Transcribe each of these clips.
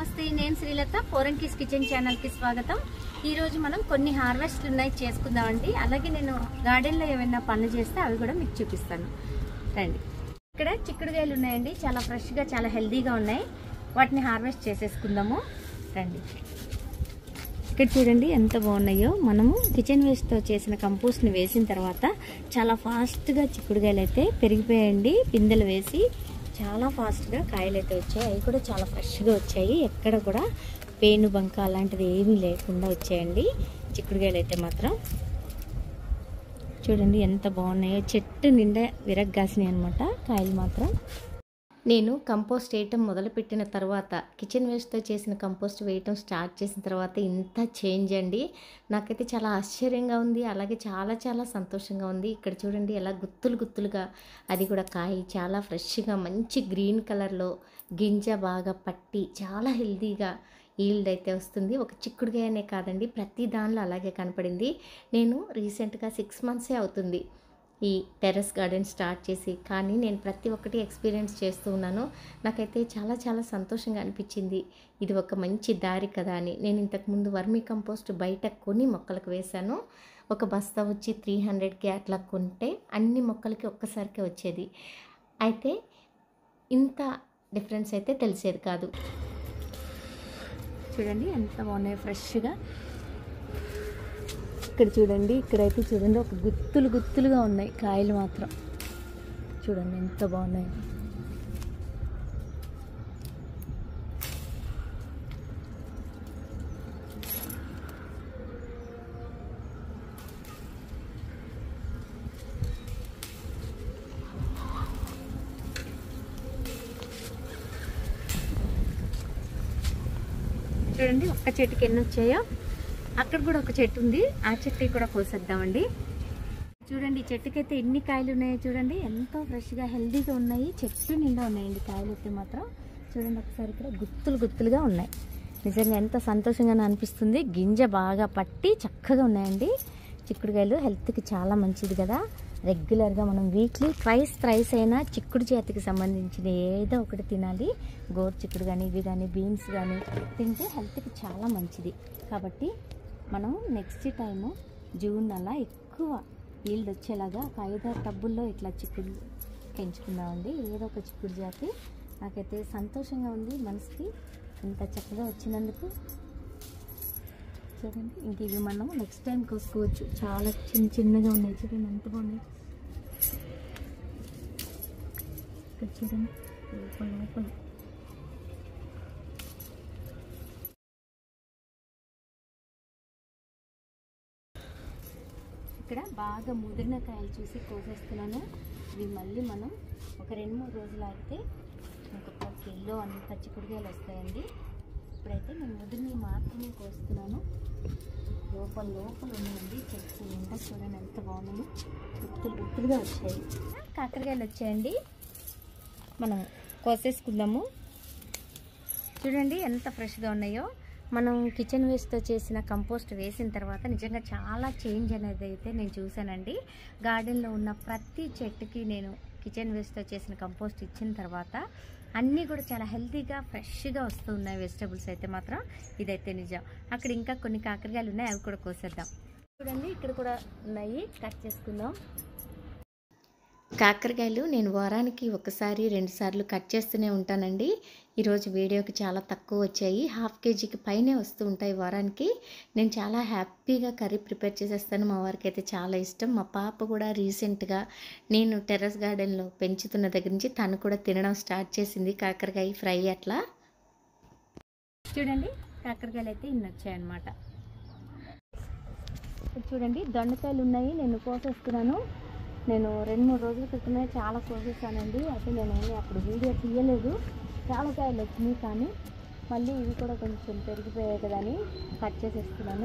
నమస్తే, నేను Srilatha. Poranki's kitchen channel కి స్వాగతం. ఈ రోజు మనం కొన్ని హార్వెస్ట్లు ఉన్నాయి చేసుకుందామండి. అలాగే నేను గార్డెన్ లో ఏమైనా పనులు చేస్తే అవి కూడా మీకు చూపిస్తాను. రండి. ఇక్కడ చిక్కుడుకాయలు ఉన్నాయండి, చాలా ఫ్రెష్ గా చాలా హెల్దీగా ఉన్నాయి. వాటిని హార్వెస్ట్ చేసేసుకుందాము. రండి. ఇక్కడ చూడండి ఎంత బాగున్నాయో. మనము కిచెన్ వేస్ట్ తో చేసిన కంపోస్ట్ ని వేసిన తర్వాత చాలా ఫాస్ట్ గా చిక్కుడుకాయలు అయితే పెరిగిపోయాయండి. పిందెలు వేసి చాలా ఫాస్ట్గా కాయలు అయితే వచ్చాయి. అవి కూడా చాలా ఫ్రెష్గా వచ్చాయి. ఎక్కడ కూడా పేను బంక అలాంటిది ఏమీ లేకుండా వచ్చాయండి చిక్కుడుకాయలు అయితే మాత్రం. చూడండి ఎంత బాగున్నాయో. చెట్టు నిండా విరగ్గాసినాయి అనమాట కాయలు మాత్రం. నేను కంపోస్ట్ వేయటం మొదలుపెట్టిన తర్వాత, కిచెన్ వేస్ట్తో చేసిన కంపోస్ట్ వేయటం స్టార్ట్ చేసిన తర్వాత ఇంత చేంజ్ అండి. నాకైతే చాలా ఆశ్చర్యంగా ఉంది, అలాగే చాలా చాలా సంతోషంగా ఉంది. ఇక్కడ చూడండి ఎలా గుత్తులు గుత్తులుగా, అది కూడా కాయ చాలా ఫ్రెష్గా మంచి గ్రీన్ కలర్లో గింజ బాగా పట్టి చాలా హెల్తీగా ఈల్డ్ అయితే వస్తుంది. ఒక చిక్కుడుకాయనే కాదండి, ప్రతి దానిలో అలాగే కనపడింది. నేను రీసెంట్గా 6 months అవుతుంది ఈ టెర్రస్ గార్డెన్ స్టార్ట్ చేసి, కానీ నేను ప్రతి ఒక్కటి ఎక్స్పీరియన్స్ చేస్తూ ఉన్నాను. నాకైతే చాలా చాలా సంతోషంగా అనిపించింది. ఇది ఒక మంచి దారి కదా అని. నేను ఇంతకుముందు వర్మీ కంపోస్ట్ బయట కొని మొక్కలకు వేశాను. ఒక బస్తా వచ్చి 300కి అట్లా కొంటే అన్ని మొక్కలకి ఒక్కసారికే వచ్చేది. అయితే ఇంత డిఫరెన్స్ అయితే తెలిసేది కాదు. చూడండి ఎంత బాగున్నాయి ఫ్రెష్గా. ఇక్కడ చూడండి, ఇక్కడైతే చూడండి ఒక గుత్తులు గుత్తులుగా ఉన్నాయి కాయలు మాత్రం. చూడండి ఎంత బాగున్నాయి. చూడండి ఒక్క చెట్టుకి ఎన్ని వచ్చాయో. అక్కడ కూడా ఒక చెట్టు ఉంది, ఆ చెట్టు కూడా కోసేద్దామండి. చూడండి ఈ చెట్టుకైతే ఎన్ని కాయలు ఉన్నాయో చూడండి. ఎంతో ఫ్రెష్గా హెల్దీగా ఉన్నాయి. చెట్టు నిండా ఉన్నాయండి కాయలు అయితే మాత్రం. చూడండి ఒకసారి ఇక్కడ గుత్తులు గుత్తులుగా ఉన్నాయి. నిజంగా ఎంత సంతోషంగా అనిపిస్తుంది. గింజ బాగా పట్టి చక్కగా ఉన్నాయండి. చిక్కుడుకాయలు హెల్త్కి చాలా మంచిది కదా. రెగ్యులర్గా మనం వీక్లీ థ్రైస్ అయినా చిక్కుడు జాతికి సంబంధించిన ఏదో ఒకటి తినాలి. గోరు చిక్కుడు కానీ ఇవి కానీ బీన్స్ కానీ తింటే హెల్త్కి చాలా మంచిది. కాబట్టి మనం నెక్స్ట్ టైము జూన్ అలా ఎక్కువ ఈల్డ్ వచ్చేలాగా ఒక 5-6 టబ్బుల్లో ఇట్లా చిక్కుడు పెంచుకుందామండి. ఏదో ఒక చిక్కుడు జాతి. నాకైతే సంతోషంగా ఉంది మనసుకి ఇంత చక్కగా వచ్చినందుకు. చూడండి ఇంక ఇవి మనం నెక్స్ట్ టైం కోసుకోవచ్చు. చాలా చిన్నగా ఉన్నాయి చూడండి ఎంత బాగున్నాయి. ఇక్కడ చూడండి లోపల ఇక్కడ బాగా ముదిరిన కాయలు చూసి కోసేస్తున్నాను. ఇవి మళ్ళీ మనం ఒక 2-3 రోజులు ఆగితే ఇంకొక కిలో అంత చిక్కుడుకాయలు వస్తాయండి. ఇప్పుడైతే నేను ముదిరిని మాత్రమే కోస్తున్నాను. లోపల ఉన్నాయండి చెట్టు నిండా. చూడండి ఎంత బాగున్నాయి, గుత్తులుగా వచ్చాయి. కాకరకాయలు వచ్చాయండి, మనం కోసేసుకుందాము. చూడండి ఎంత ఫ్రెష్గా ఉన్నాయో. మనం కిచెన్ వేస్ట్తో చేసిన కంపోస్ట్ వేసిన తర్వాత నిజంగా చాలా చేంజ్ అనేది అయితే నేను చూశానండి. గార్డెన్లో ఉన్న ప్రతి చెట్టుకి నేను కిచెన్ వేస్ట్తో చేసిన కంపోస్ట్ ఇచ్చిన తర్వాత అన్నీ కూడా చాలా హెల్తీగా ఫ్రెష్గా వస్తూ ఉన్నాయి వెజిటబుల్స్ అయితే మాత్రం. ఇదైతే నిజం. అక్కడ ఇంకా కొన్ని కాకరకాయలు ఉన్నాయి, అవి కూడా కోసేద్దాం. చూడండి ఇక్కడ కూడా ఉన్నాయి, కట్ చేసుకుందాం. కాకరకాయలు నేను వారానికి 1-2 సార్లు కట్ చేస్తూనే ఉంటానండి. ఈరోజు వీడియోకి చాలా తక్కువ వచ్చాయి. 1/2 kg పైనే వస్తూ ఉంటాయి వారానికి. నేను చాలా హ్యాపీగా కర్రీ ప్రిపేర్ చేసేస్తాను. మా వారికి అయితే చాలా ఇష్టం. మా పాప కూడా రీసెంట్గా నేను టెర్రస్ గార్డెన్లో పెంచుతున్న దగ్గర నుంచి తను కూడా తినడం స్టార్ట్ చేసింది కాకరకాయ ఫ్రై అట్లా. చూడండి కాకరకాయలు అయితే ఇన్ని వచ్చాయన్నమాట. చూడండి దొండకాయలు ఉన్నాయి, నేను కోసేస్తున్నాను. నేను 2-3 రోజుల క్రితమే చాలా కోసేసానండి. అయితే నేనేమి అప్పుడు వీడియో తీయలేదు. చాలా కాయలు వచ్చినాయి, కానీ మళ్ళీ ఇవి కూడా కొంచెం పెరిగిపోయాయి కదా అని కట్ చేసేస్తున్నాను.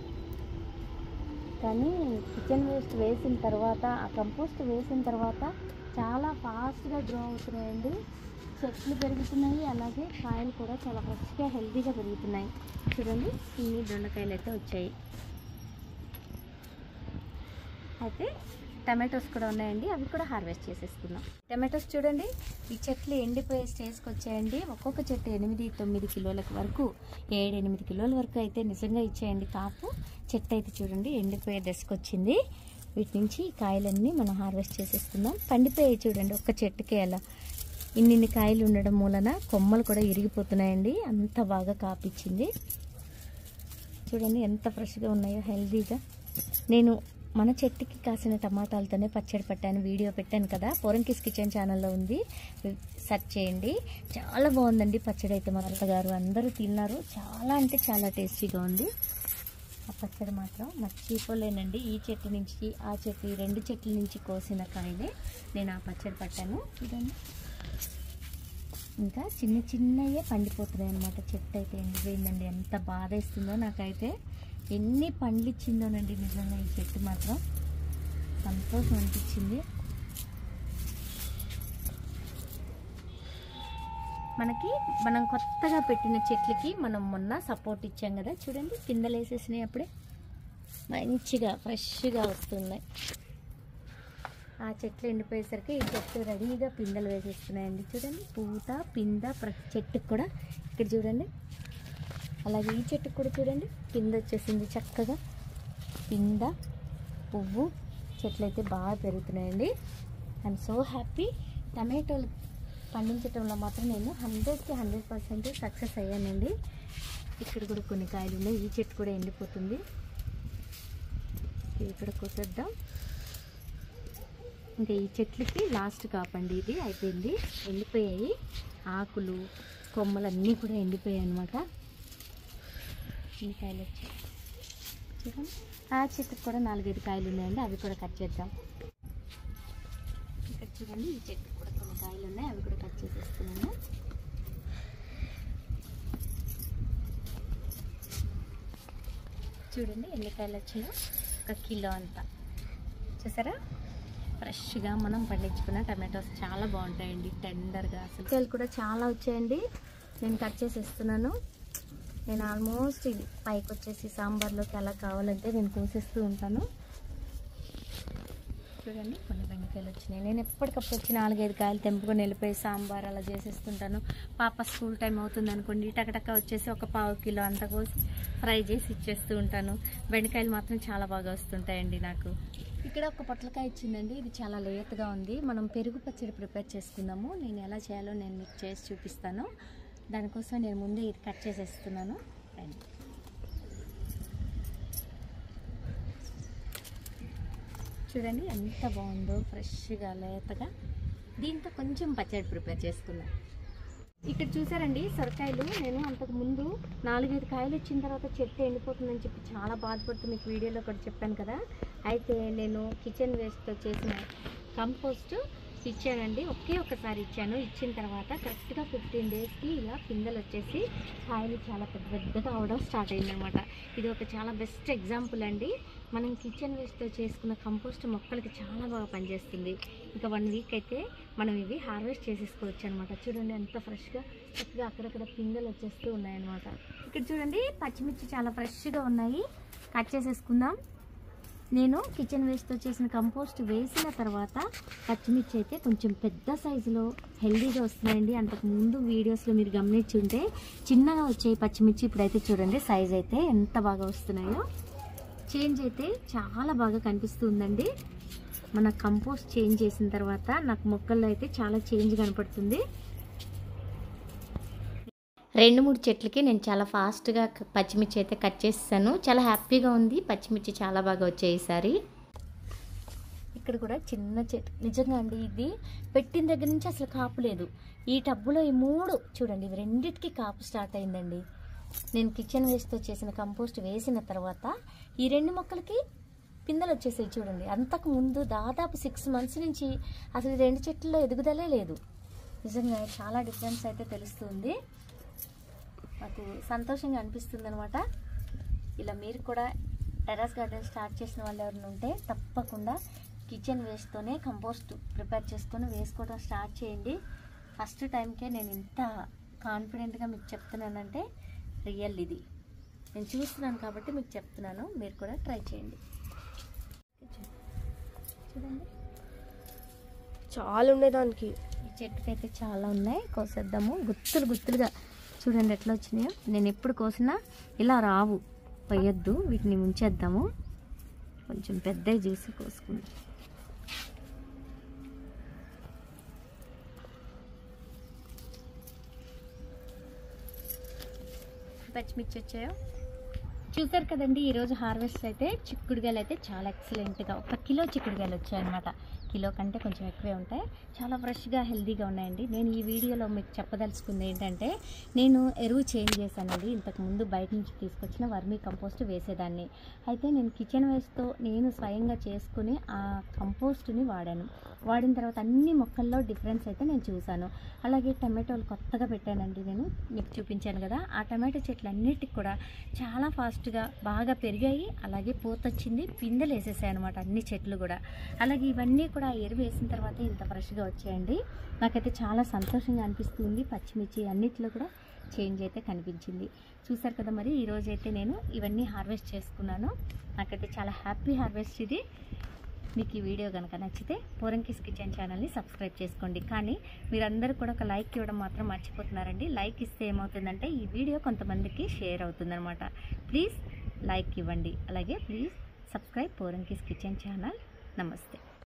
కానీ కిచెన్ వేస్ట్ వేసిన తర్వాత, ఆ కంపోస్ట్ వేసిన తర్వాత చాలా ఫాస్ట్గా గ్రో అవుతున్నాయండి. చెట్లు పెరుగుతున్నాయి, అలాగే కాయలు కూడా చాలా ఫ్రెష్గా హెల్తీగా పెరుగుతున్నాయి. చూడండి ఇన్ని దొండకాయలు అయితే వచ్చాయి. అయితే టమాటోస్ కూడా ఉన్నాయండి, అవి కూడా హార్వెస్ట్ చేసేసుకుందాం. టమాటోస్ చూడండి, ఈ చెట్లు ఎండిపోయే స్టేజ్కి వచ్చాయండి. ఒక్కొక్క చెట్టు 8-9 కిలోల వరకు, 7-8 కిలోల వరకు అయితే నిజంగా ఇచ్చాయండి కాపు. చెట్టు అయితే చూడండి ఎండిపోయే దశకు వచ్చింది. వీటి నుంచి కాయలన్నీ మనం హార్వెస్ట్ చేసేసుకుందాం. పండిపోయాయి చూడండి, ఒక్క చెట్టుకే అలా ఇన్ని కాయలు ఉండడం మూలన కొమ్మలు కూడా ఇరిగిపోతున్నాయండి. అంత బాగా కాపిచ్చింది చూడండి, ఎంత ఫ్రెష్గా ఉన్నాయో, హెల్దీగా. నేను మన చెట్టుకి కాసిన టమాటాలతోనే పచ్చడి పట్టాను, వీడియో పెట్టాను కదా, పోరంకిస్ కిచెన్ ఛానల్లో ఉంది, సెర్చ్ చేయండి. చాలా బాగుందండి పచ్చడి అయితే. మా అత్తగారు అందరూ తిన్నారు, చాలా అంటే చాలా టేస్టీగా ఉంది. ఆ పచ్చడి మాత్రం మర్చిపోలేనండి. ఈ చెట్టు నుంచి ఆ చెట్టు, ఈ 2 చెట్ల నుంచి కోసిన కాయలే నేను ఆ పచ్చడి పట్టాను చూడండి. ఇంకా చిన్నయే పండిపోతున్నాయి అన్నమాట. చెట్టు అయితే ఎండిపోయిందండి. ఎంత బాధ ఇస్తుందో నాకైతే. ఎన్ని పండ్లు ఇచ్చిందోనండి నిజంగా ఈ చెట్టు మాత్రం. సంతోషం అనిపించింది. మనం కొత్తగా పెట్టిన చెట్లకి మనం మొన్న సపోర్ట్ ఇచ్చాం కదా చూడండి, పిందెలు వేసేసినాయి. అప్పుడే మంచిగా ఫ్రెష్గా వస్తున్నాయి. ఆ చెట్లు ఎండిపోయేసరికి ఈ చెట్టు రెడీగా పిందెలు వేసేస్తున్నాయండి చూడండి. పూత పింద ప్రతి చెట్టుకు కూడా ఇక్కడ చూడండి. అలాగే ఈ చెట్టుకు కూడా చూడండి, పింద వచ్చేసింది చక్కగా. పింద పువ్వు చెట్లు అయితే బాగా పెరుగుతున్నాయండి. I'm so happy. టమాటోలు పండించడంలో మాత్రం నేను 100కి 100% సక్సెస్ అయ్యానండి. ఇక్కడ కూడా కొన్ని కాయలు ఉన్నాయి. ఈ చెట్టు కూడా ఎండిపోతుంది. ఇక్కడ కోసేద్దాం. ఇంకా ఈ చెట్లకి లాస్ట్ కాపండి ఇది, అయిపోయింది. ఎండిపోయాయి ఆకులు, కొమ్మలన్నీ కూడా ఎండిపోయాయి అన్నమాట. ఈ కాయలు వచ్చాయి చూడండి. ఆ చెట్టుకు కూడా 4-5 కాయలు ఉన్నాయండి, అవి కూడా కట్ చేద్దాం. ఇక్కడ చూడండి, ఈ చెట్టుకు కూడా కొన్ని కాయలు ఉన్నాయి, అవి కూడా కట్ చేసేస్తున్నాను. చూడండి ఎన్ని కాయలు వచ్చాయో, 1 కిలో అంతా. చూసారా, ఫ్రెష్గా మనం పండించుకున్న టమాటోస్ చాలా బాగుంటాయండి, టెండర్గా. అసలు కాయలు కూడా చాలా వచ్చాయండి. నేను కట్ చేసేస్తున్నాను. నేను ఆల్మోస్ట్ ఇది పైకి వచ్చేసి సాంబార్లోకి అలా కావాలంటే నేను కోసేస్తూ ఉంటాను. చూడండి కొన్ని బెండకాయలు వచ్చినాయి. నేను ఎప్పటికప్పుడు వచ్చి 4-5 కాయలు తెంపుకొని వెళ్ళిపోయి సాంబార్ అలా చేసేస్తుంటాను. పాప స్కూల్ టైం అవుతుంది అనుకోండి, టకటక వచ్చేసి 1/4 కిలో అంత కోసి ఫ్రై చేసి ఇచ్చేస్తూ ఉంటాను. బెండకాయలు మాత్రం చాలా బాగా వస్తుంటాయండి నాకు. ఇక్కడ ఒక పొట్లకాయ ఇచ్చిందండి, ఇది చాలా లేతగా ఉంది. మనం పెరుగు పచ్చడి ప్రిపేర్ చేసుకుందాము. నేను ఎలా చేయాలో నేను మీకు చేసి చూపిస్తాను. దానికోసం నేను ముందే ఇది కట్ చేసేస్తున్నాను. చూడండి ఎంత బాగుందో, ఫ్రెష్గా లేతగా. దీంతో కొంచెం పచ్చడి ప్రిపేర్ చేసుకుందాం. ఇక్కడ చూసారండి సొరకాయలు. నేను అంతకు ముందు 4-5 కాయలు ఇచ్చిన తర్వాత చెట్టు ఎండిపోతుందని చెప్పి చాలా బాధపడుతూ మీకు వీడియోలో కూడా చెప్పాను కదా. అయితే నేను కిచెన్ వేస్ట్తో చేసిన కంపోస్ట్ ఇచ్చానండి. ఒక్కసారి ఇచ్చాను. ఇచ్చిన తర్వాత కరెక్ట్గా 15 డేస్కి ఇలా పిందెలు వచ్చేసి కాయలు చాలా పెద్దగా అవడం స్టార్ట్ అయిందనమాట. ఇది ఒక చాలా బెస్ట్ ఎగ్జాంపుల్ అండి. మనం కిచెన్ వేస్ట్తో చేసుకున్న కంపోస్ట్ మొక్కలకి చాలా బాగా పనిచేస్తుంది. ఇంకా 1 వీక్ అయితే మనం ఇవి హార్వెస్ట్ చేసేసుకోవచ్చు అనమాట. చూడండి ఎంత ఫ్రెష్గా చక్కగా అక్కడక్కడ పిందెలు వచ్చేస్తూ ఉన్నాయన్నమాట. ఇక్కడ చూడండి పచ్చిమిర్చి చాలా ఫ్రెష్గా ఉన్నాయి, కట్ చేసేసుకుందాం. నేను కిచెన్ వేస్ట్తో చేసిన కంపోస్ట్ వేసిన తర్వాత పచ్చిమిర్చి అయితే కొంచెం పెద్ద సైజులో హెల్దీగా వస్తున్నాయండి. అంతకుముందు వీడియోస్లో మీరు గమనించి ఉంటే చిన్నగా వచ్చాయి పచ్చిమిర్చి. ఇప్పుడైతే చూడండి సైజ్ అయితే ఎంత బాగా వస్తున్నాయో. చేంజ్ అయితే చాలా బాగా కనిపిస్తుందండి. మన కంపోస్ట్ చేంజ్ చేసిన తర్వాత నాకు మొక్కల్లో అయితే చాలా చేంజ్ కనపడుతుంది. 2-3 చెట్లకి నేను చాలా ఫాస్ట్గా పచ్చిమిర్చి అయితే కట్ చేసాను. చాలా హ్యాపీగా ఉంది. పచ్చిమిర్చి చాలా బాగా వచ్చాయి ఈసారి. ఇక్కడ కూడా చిన్న చెట్టు నిజంగా అండి, ఇది పెట్టిన దగ్గర నుంచి అసలు కాపు లేదు. ఈ టబ్బులో ఈ 3 చూడండి, ఇవి రెండిటికి కాపు స్టార్ట్ అయిందండి. నేను కిచెన్ వేస్ట్తో చేసిన కంపోస్ట్ వేసిన తర్వాత ఈ 2 మొక్కలకి పిందెలు వచ్చేసాయి చూడండి. అంతకు ముందు దాదాపు 6 months నుంచి అసలు 2 చెట్లలో ఎదుగుదలే లేదు. నిజంగా చాలా డిఫరెన్స్ అయితే తెలుస్తుంది. నాకు సంతోషంగా అనిపిస్తుంది అనమాట. ఇలా మీరు కూడా టెర్రస్ గార్డెన్ స్టార్ట్ చేసిన వాళ్ళు ఎవరైనా ఉంటే తప్పకుండా కిచెన్ వేస్ట్తోనే కంపోస్ట్ ప్రిపేర్ చేసుకొని వేసుకోవడం స్టార్ట్ చేయండి. ఫస్ట్ టైంకే నేను ఇంత కాన్ఫిడెంట్గా మీకు చెప్తున్నానంటే రియల్ ఇది నేను చూస్తున్నాను కాబట్టి మీకు చెప్తున్నాను. మీరు కూడా ట్రై చేయండి. చూడండి, చాలా ఉన్నాయి దానికి. ఈ చెట్టుకైతే చాలా ఉన్నాయి. కోసేద్దాము. గుత్తులు గుత్తులుగా చూడండి ఎట్లా వచ్చినాయో. నేను ఎప్పుడు కోసినా ఇలా రావు, పోయొద్దు, వీటిని ఉంచేద్దాము. కొంచెం పెద్దవి చూసి కోసుకుందాం. పచ్చిమిర్చి వచ్చాయో చూసారు కదండి. ఈరోజు హార్వెస్ట్ అయితే చిక్కుడుగాయలు అయితే చాలా ఎక్సలెంట్గా 1 కిలో చిక్కుడుగాయలు వచ్చాయన్నమాట. కిలో కంటే కొంచెం ఎక్కువే ఉంటాయి. చాలా ఫ్రెష్గా హెల్తీగా ఉన్నాయండి. నేను ఈ వీడియోలో మీకు చెప్పదలుచుకుంది ఏంటంటే, నేను ఎరువు చేంజ్ చేశానండి. ఇంతకుముందు బయట నుంచి తీసుకొచ్చిన వర్మీ కంపోస్ట్ వేసేదాన్ని. అయితే నేను కిచెన్ వేస్ట్తో నేను స్వయంగా చేసుకుని ఆ కంపోస్ట్ని వాడాను. వాడిన తర్వాత అన్ని మొక్కల్లో డిఫరెన్స్ అయితే నేను చూశాను. అలాగే టమాటోలు కొత్తగా పెట్టానండి, నేను మీకు చూపించాను కదా. ఆ టమాటో చెట్లు అన్నిటికి కూడా చాలా ఫాస్ట్గా బాగా పెరిగాయి. అలాగే పూత వచ్చింది, పిందెలు వేసేసాయి అనమాట అన్ని చెట్లు కూడా. అలాగే ఇవన్నీ కూడా ఎరువు వేసిన తర్వాత ఇంత ఫ్రెష్గా వచ్చాయండి. నాకైతే చాలా సంతోషంగా అనిపిస్తుంది. పచ్చిమిర్చి అన్నిట్లో కూడా చేంజ్ అయితే కనిపించింది. చూసారు కదా. మరి ఈరోజైతే నేను ఇవన్నీ హార్వెస్ట్ చేసుకున్నాను. నాకైతే చాలా హ్యాపీ హార్వెస్ట్ ఇది. మీకు ఈ వీడియో కనుక నచ్చితే పోరంకిస్ కిచెన్ ఛానల్ని సబ్స్క్రైబ్ చేసుకోండి. కానీ మీరందరూ కూడా ఒక లైక్ ఇవ్వడం మాత్రం మర్చిపోతున్నారండి. లైక్ ఇస్తే ఏమవుతుందంటే ఈ వీడియో కొంతమందికి షేర్ అవుతుందన్నమాట. ప్లీజ్ లైక్ ఇవ్వండి. అలాగే please subscribe Poranki's kitchen channel. నమస్తే.